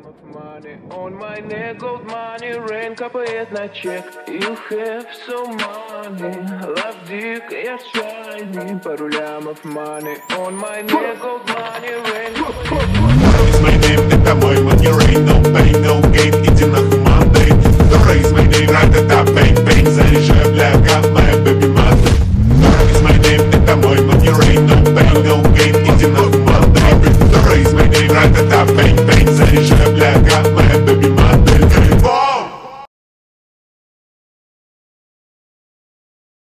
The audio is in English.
Money on my neck, gold money, rain капает на чек. You have so money, love dick, я shiny. Пару лямов money on my neck, gold money, rain. It's my name, это мой money rain. No pain, no gain, иди нахуй Monday.